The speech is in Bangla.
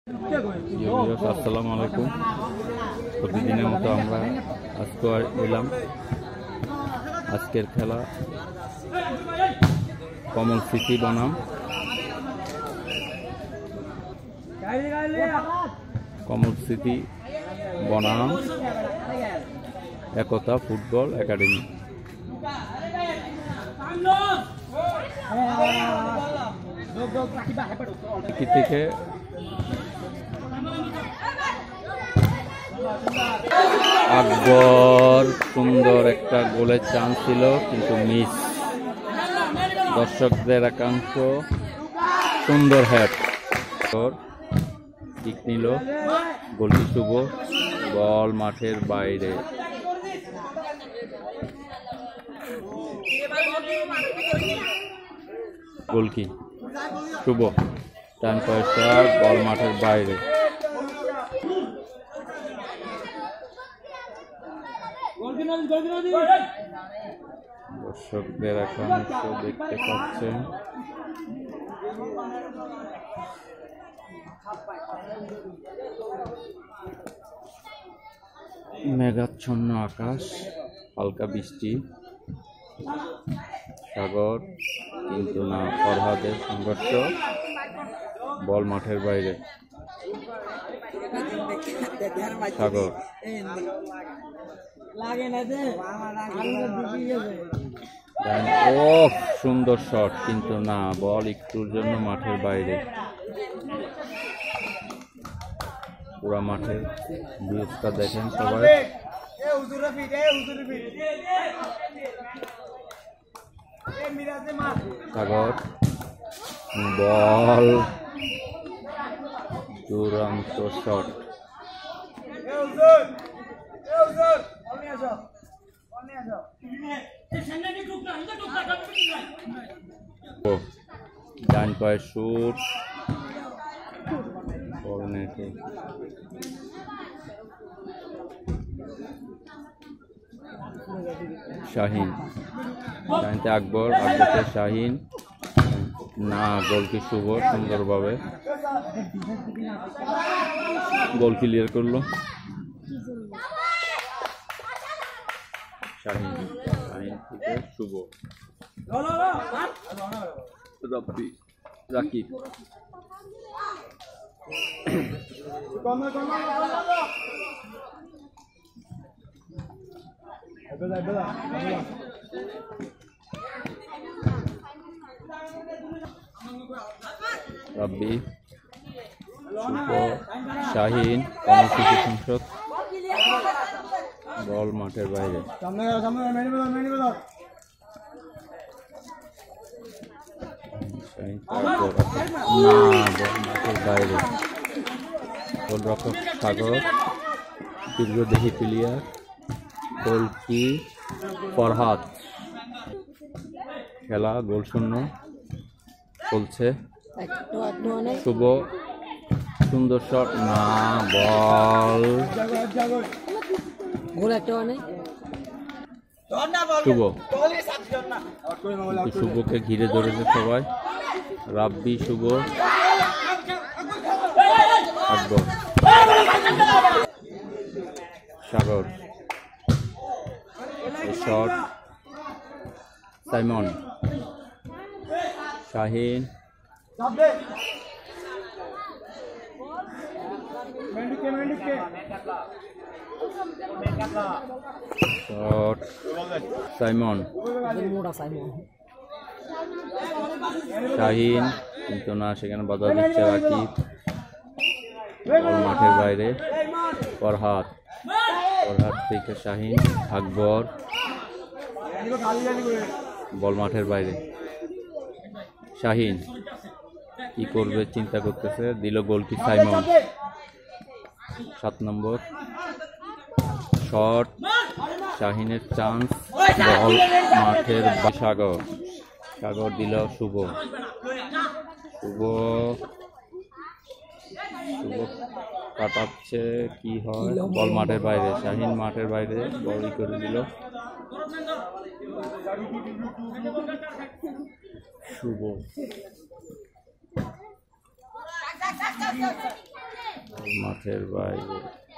আসসালামু আলাইকুম। প্রতিদিনের মতো আমরা আজকে এলাম। আজকের খেলা কমল সিটি বনাম একতা ফুটবল একাডেমি। থেকে আকবর সুন্দর একটা গোলের চান্স ছিল, কিন্তু মিস। দর্শকদের একাংশ সুন্দর হ্যাট কিক নিল, গোলটি শুভ, বল মাঠের বাইরে। গোল কি শুভ, টান পয়সা, বল মাঠের বাইরে। দর্শকদের একাংশ দেখতে পাচ্ছেন মেঘাচ্ছন্ন আকাশ, হালকা বৃষ্টি, সাগর, কিন্তু না। ফরহাদের সংঘর্ষ, বল মাঠের বাইরে। সাগর সুন্দর শট, কিন্তু না, বল একটুর জন্য মাঠের বাইরে। পুরা মাঠের ভিউজটা দেখেন সবাই। সাগর, বল, দুরন্ত শট। ডান পায়ের শুট, শাহিন, জানতে আকবর, আকবর শাহিন, না, গোলকি শুভ সুন্দরভাবে গোল ক্লিয়ার করলো শাহিন। শাহিন থেকে শুভ, রাব্বি, রাকিব, রাব্বি, শাহিন, কর্মসূচি সংসদ, বল মাঠের বাইরে। মাঠের বাইরে। গোলরক্ষক সাগর, দীর্ঘদেহী প্লেয়ার, গোলকি ফরহাদ। খেলা গোল শূন্য চলছে। শুভ, সুন্দর শট, না, বল শুভ। শুভকে ঘিরে ধরেছে সবাই। রাব্বি, শুভ, আকবর, সাগর, শট, সাইমন, শাহিন, শট, সাইমন, শাহিন, কিন্তু না, সেখানে বাধা দিচ্ছে রাকিব, বল মাঠের বাইরে। ফরহাদ, ফরহাদ থেকে শাহিন, আকবর, বল মাঠের বাইরে। শাহিন কি করবে চিন্তা করতেছে, দিল গোলকি সাইমন। 7 নম্বর শট, শাহিনের চান্স, বল মাঠের। সাগর, সাগর দিল শুভ, শুভ, শুভ কাটাচ্ছে, কি হয়, বল মাঠের বাইরে। শাহিন মাঠের বাইরে, বলই করে দিল শুভ। মাঠের বাইরে।